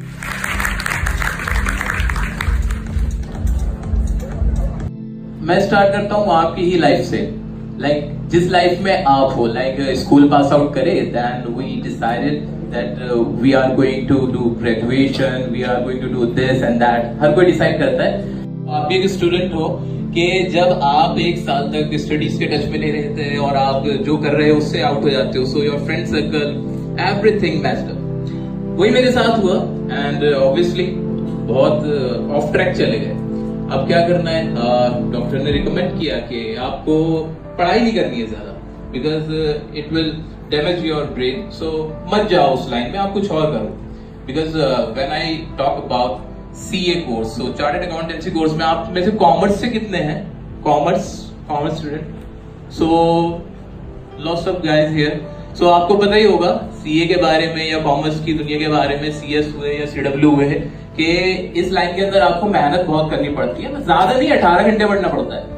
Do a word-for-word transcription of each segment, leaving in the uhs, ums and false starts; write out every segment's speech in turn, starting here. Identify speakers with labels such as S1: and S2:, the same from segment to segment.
S1: मैं स्टार्ट करता हूँ आपकी ही लाइफ से। लाइक like, जिस लाइफ में आप हो, लाइक स्कूल पास आउट करे, then we decided that we are going to do graduation, we are going to do this and that. हर कोई डिसाइड करता है। आप भी एक स्टूडेंट हो कि जब आप एक साल तक स्टडीज के टच में नहीं रहते और आप जो कर रहे हो उससे आउट हो जाते हो, so your friend circle everything matched up. वही मेरे साथ हुआ एंड ऑब्वियसली बहुत ऑफ ट्रैक चले गए। अब क्या करना है, डॉक्टर uh, ने रिकमेंड किया कि आपको पढ़ाई नहीं करनी है ज्यादा, because it will damage your brain, so मत जाओ उस लाइन में, आप कुछ और करो। Because when I talk about CA course, so chartered accountancy course में आप में से कॉमर्स से कितने हैं? Commerce commerce student, so lots of guys here. So आपको पता ही होगा सीए के बारे में या कॉमर्स की दुनिया के बारे में, सीएस हुए या सीडब्ल्यू हुए, कि इस लाइन के अंदर आपको मेहनत बहुत करनी पड़ती है, ज्यादा नहीं अठारह घंटे पढ़ना पड़ता है।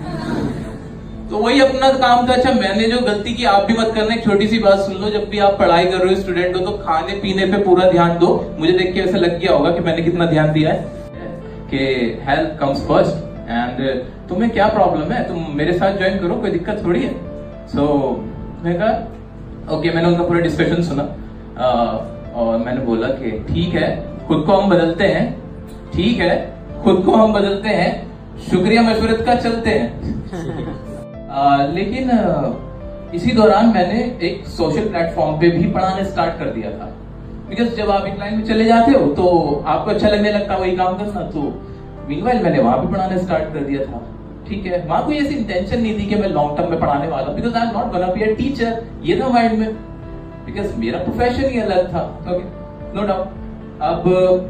S1: तो वही अपना काम था। अच्छा, मैंने जो गलती की आप भी मत करना। एक छोटी सी बात सुन लो, जब भी आप पढ़ाई कर रहे हो, स्टूडेंट हो, तो खाने पीने पे पूरा ध्यान दो। मुझे देख के ऐसा लग गया होगा कि मैंने कितना ध्यान दिया है कि हेल्थ कम्स फर्स्ट एंड तुम्हें क्या प्रॉब्लम है, तुम मेरे साथ ज्वाइन करो, कोई दिक्कत थोड़ी है। सो so, मैंने कहा ओके, मैंने उनका पूरा डिस्कशन सुना आ, और मैंने बोला कि ठीक है, खुद को हम बदलते हैं, ठीक है, खुद को हम बदलते हैं, शुक्रिया मशवरत का चलते हैं। आ, लेकिन आ, इसी दौरान मैंने एक सोशल प्लेटफॉर्म पे भी पढ़ाना स्टार्ट कर दिया था। बिकॉज जब आप एक लाइन में चले जाते हो तो आपको अच्छा लगने लगता है वही काम करना, तो मीनवाइल मैंने वहां भी पढ़ाना स्टार्ट कर दिया था। ठीक है, वहां कोई ऐसी इंटेंशन नहीं थी कि मैं लॉन्ग टर्म में पढ़ाने वाला, because I am not gonna be a teacher, ये था माइंड में, बिकॉज मेरा प्रोफेशन ही अलग था। Okay, no doubt. अब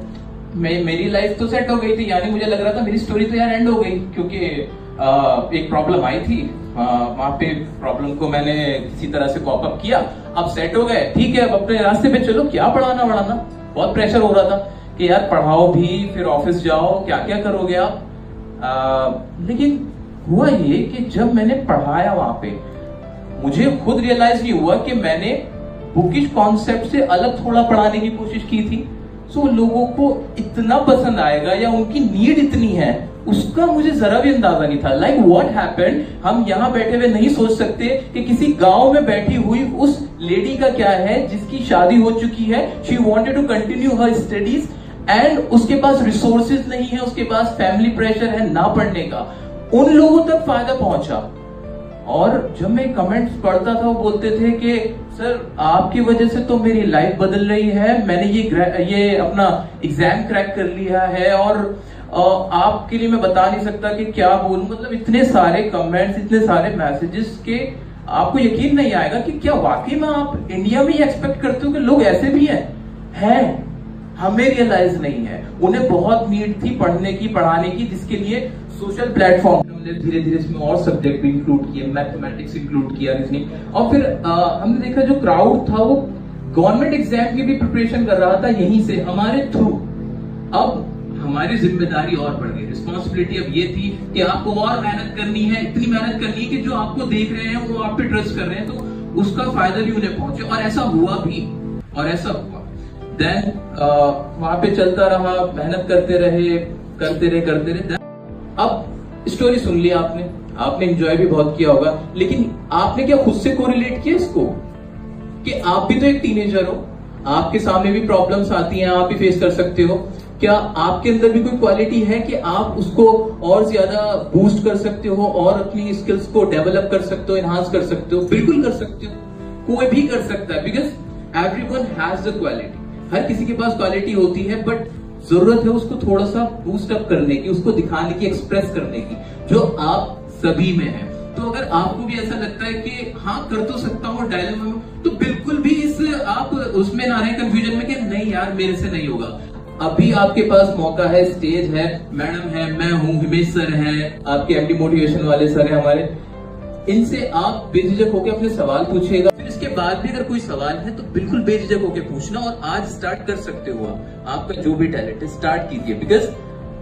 S1: मैं मेरी लाइफ तो सेट हो गई थी, यानी मुझे लग रहा था मेरी स्टोरी तो यार एंड हो गई, क्योंकि आ, एक प्रॉब्लम आई थी, वहां पे प्रॉब्लम को मैंने किसी तरह से कॉप अप किया, अब सेट हो गए, ठीक है, अब अपने रास्ते पे चलो, क्या पढ़ाना पढ़ाना। बहुत प्रेशर हो रहा था कि यार पढ़ाओ भी, फिर ऑफिस जाओ, क्या क्या करोगे आप। आ, लेकिन हुआ ये कि जब मैंने पढ़ाया वहां पे, मुझे खुद रियलाइज नहीं हुआ कि मैंने बुकिश कॉन्सेप्ट से अलग थोड़ा पढ़ाने की कोशिश की थी। सो लोगों को इतना पसंद आएगा या उनकी नीड इतनी है, उसका मुझे जरा भी अंदाजा नहीं था। लाइक व्हाट हैपेंड, हम यहाँ बैठे हुए नहीं सोच सकते कि किसी गांव में बैठी हुई उस लेडी का क्या है जिसकी शादी हो चुकी है, she wanted to continue her studies and उसके पास रिसोर्सेज नहीं है, उसके पास फैमिली प्रेशर है ना पढ़ने का। उन लोगों तक फायदा पहुंचा। और जब मैं कमेंट्स पढ़ता था, वो बोलते थे कि सर आपकी वजह से तो मेरी लाइफ बदल रही है, मैंने ये ये अपना एग्जाम क्रैक कर लिया है और आपके लिए मैं बता नहीं सकता कि क्या बोलूं। मतलब इतने सारे कमेंट्स, इतने सारे मैसेजेस के आपको यकीन नहीं आएगा कि क्या वाकई में आप इंडिया में ही एक्सपेक्ट करते हो कि लोग ऐसे भी हैं? हैं, हमें रियलाइज नहीं है। उन्हें बहुत नीड थी पढ़ने की, पढ़ाने की, जिसके लिए सोशल प्लेटफॉर्म हमने धीरे धीरे इसमें और सब्जेक्ट भी इंक्लूड किए, मैथमेटिक्स इंक्लूड किया, रीजनिंग, और फिर आ, हमने देखा जो क्राउड था वो गवर्नमेंट एग्जाम की भी प्रिपरेशन कर रहा था यहीं से, हमारे थ्रू। अब हमारी जिम्मेदारी और बढ़ गई, रिस्पॉन्सिबिलिटी अब ये थी कि आपको और मेहनत करनी है, इतनी मेहनत करनी है कि जो आपको देख रहे हैं वो आप पे ट्रस्ट कर रहे हैं, तो उसका फायदा भी उन्हें पहुंचे। और ऐसा हुआ भी, और ऐसा हुआ। देन वहां पे चलता रहा, मेहनत करते रहे करते रहे करते रहे अब स्टोरी सुन ली आपने, आपने एंजॉय भी बहुत किया होगा, लेकिन आपने क्या खुद से कोरिलेट किया इसको कि आप भी तो एक टीनेजर हो, आपके सामने भी प्रॉब्लम्स आती हैं, आप भी फेस कर सकते हो। क्या आपके अंदर भी कोई क्वालिटी है कि आप उसको और ज्यादा बूस्ट कर सकते हो और अपनी स्किल्स को डेवलप कर सकते हो, एनहांस कर सकते हो? बिल्कुल कर सकते हो, कोई भी कर सकता है, because everyone has the quality. हर किसी के पास क्वालिटी होती है, बट जरूरत है उसको थोड़ा सा बूस्ट अप करने की, उसको दिखाने की, एक्सप्रेस करने की, जो आप सभी में है। तो अगर आपको भी ऐसा लगता है कि हाँ कर तो सकता हूँ डायलेमा में, तो बिल्कुल भी इस आप उसमें ना रहे कंफ्यूजन में कि नहीं यार मेरे से नहीं होगा। अभी आपके पास मौका है, स्टेज है, मैडम है, मैं हूँ, हिमेश सर है, आपके एमडी मोटिवेशन वाले सर है हमारे, इनसे आप बेझिझक होकर अपने सवाल पूछिएगा। फिर इसके बाद भी अगर कोई सवाल है तो बिल्कुल बेझिझक होकर पूछना, और आज स्टार्ट कर सकते हो आप, आपका जो भी टैलेंट है स्टार्ट कीजिए, बिकॉज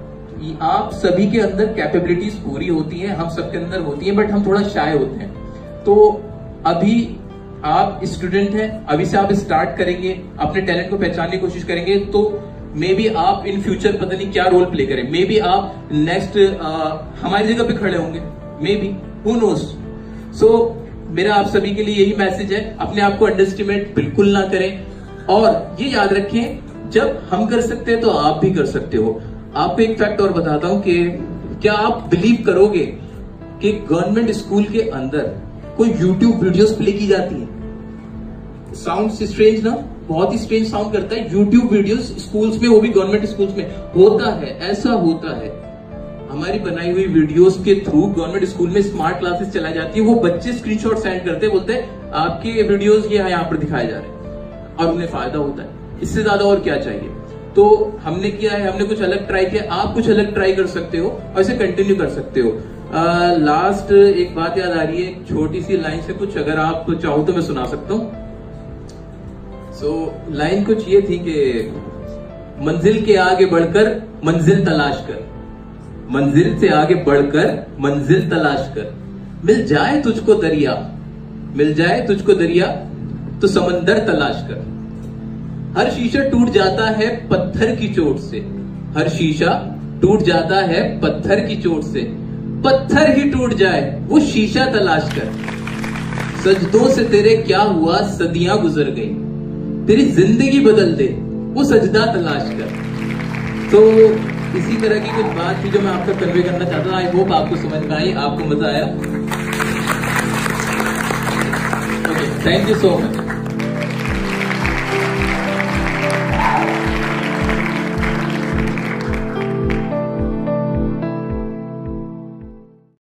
S1: आप सभी के अंदर कैपेबिलिटीज पूरी होती है, हम सबके अंदर होती है, बट हम थोड़ा शाय होते हैं। तो अभी आप स्टूडेंट हैं, अभी से आप स्टार्ट करेंगे, अपने टैलेंट को पहचानने की कोशिश करेंगे, तो मे बी आप इन फ्यूचर पता नहीं क्या रोल प्ले करें, मे बी आप नेक्स्ट हमारी जगह पे खड़े होंगे, maybe, who knows. So मेरा आप सभी के लिए यही मैसेज है, अपने आप को अंडरएस्टिमेट बिल्कुल ना करें और ये याद रखें जब हम कर सकते हैं तो आप भी कर सकते हो। आपको एक फैक्ट और बताता हूं कि क्या आप बिलीव करोगे कि गवर्नमेंट स्कूल के अंदर कोई यूट्यूब वीडियोस प्ले की जाती है? साउंड स्ट्रेंज ना, बहुत ही स्ट्रेंज साउंड करता है। यूट्यूब वीडियोस स्कूल्स में, वो भी गवर्नमेंट स्कूल्स में होता है, ऐसा होता है। हमारी बनाई हुई वीडियोस के थ्रू गवर्नमेंट स्कूल में स्मार्ट क्लासेस चलाई जाती है। वो बच्चे स्क्रीनशॉट सेंड करते हैं, बोलते हैं आपके वीडियोस ये यहाँ पर दिखाए जा रहे हैं और उन्हें फायदा होता है। इससे ज्यादा और क्या चाहिए? तो हमने किया है, हमने कुछ अलग ट्राई किया, आप कुछ अलग ट्राई कर सकते हो और इसे कंटिन्यू कर सकते हो। लास्ट uh, एक बात याद आ रही है, छोटी सी लाइन से कुछ अगर आप चाहो तो मैं सुना सकता हूँ। सो so, लाइन कुछ ये थी कि मंजिल के आगे बढ़कर मंजिल तलाश कर, मंजिल से आगे बढ़कर मंजिल तलाश कर, मिल जाए तुझको दरिया, मिल जाए तुझको दरिया तो समंदर तलाश कर। हर शीशा टूट जाता है पत्थर की चोट से, हर शीशा टूट जाता है पत्थर की चोट से, पत्थर ही टूट जाए वो शीशा तलाश कर। सजदों से तेरे क्या हुआ सदियां गुजर गई, तेरी जिंदगी बदल दे वो सजदा तलाश कर। तो इसी तरह की कुछ बात थी जो मैं आपको कन्वे करना चाहता था। आई होप आपको समझ में आई, आपको मजा आया। Okay, thank you so much.